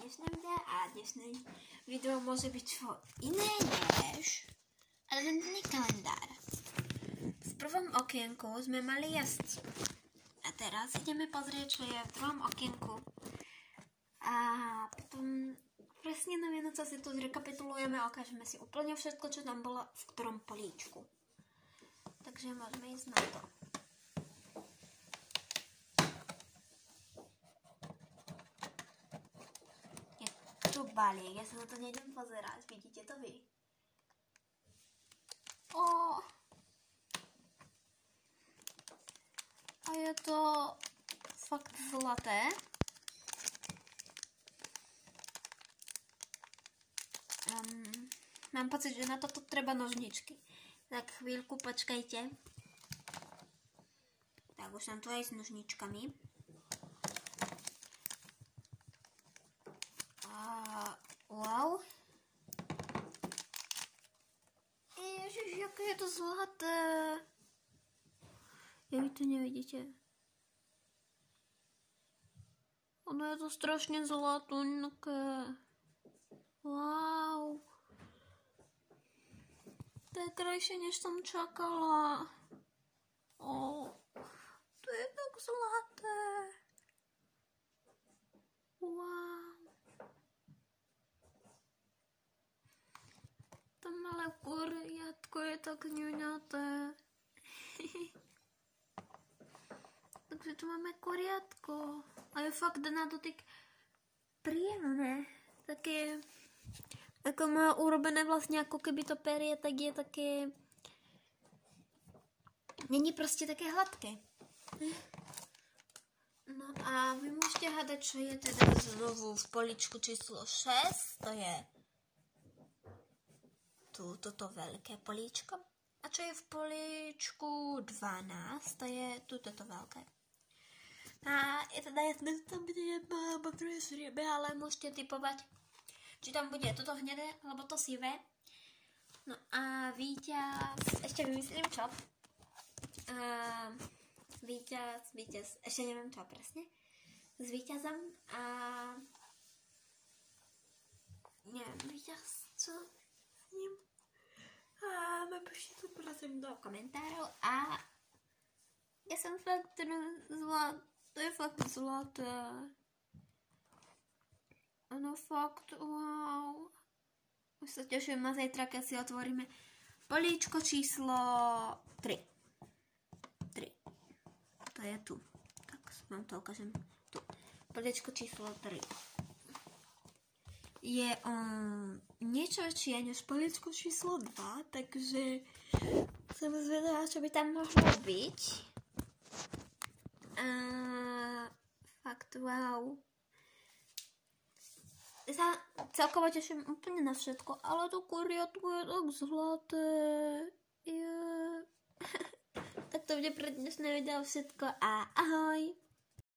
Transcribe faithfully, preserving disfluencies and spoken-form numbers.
dnešné video a dnešné video môže byť čo iné než adventný kalendár. V prvom okienku sme mali jazdcu. A teraz ideme pozrieť, čo je v druhom okienku. A potom presne na Vianoce si tu zrekapitulujeme a ukážeme si úplne všetko, čo tam bolo v ktorom políčku. Takže môžeme ísť na to. Je tu balík, ja sa na to nejdem pozerať, vidíte to vy? Ó. A je to fakt zlaté. Um, mám pocit, že na toto treba nožničky. Tak chvíľku počkajte. Tak už som tu aj s nožničkami. A wow. Ježiš, aké je to zlaté. Ja vy to nevidíte. Ono je to strašne zlatunké. Wow. To je krajšie, než som čakala. Ó, to je tak zlaté. Wow. To malé kuriatko je tak ňuňaté. Takže tu máme kuriatko. A je fakt na dotyk príjemné. Také... Ako má urobené vlastne, ako keby to perie, tak je také... Není prostě také hladké. No a vy môžete hádať, čo je teda znovu v poličku číslo šesť. To je tu, toto veľké políčko. A čo je v políčku dvanásť, to je tu, toto veľké. A je teda jasné, že tam bude jedna alebo druhé šriebe, ale môžete typovať, či tam bude toto hnedé, alebo to sivé. No a víťaz, ešte vymyslím čo. Uh, víťaz, víťaz, ešte neviem čo presne. S víťazom a... Neviem, víťaz, čo s ním. A napíšte to prosím do komentárov a... Ja som fakt zlá, to je fakt zlaté. Áno, fakt, wow. Už sa teším na zajtra, keď si otvoríme políčko číslo tri. tri. To je tu. Tak vám to ukážem. Tu. Políčko číslo tri. Je um, niečo väčšie než políčko číslo dva, takže som zvedavá, čo by tam mohlo byť. A fakt, wow. Sa celkovo teším úplne na všetko, ale to kuriatko je tak zlaté. Yeah. Tak to bude pre dnešné video všetko a ahoj.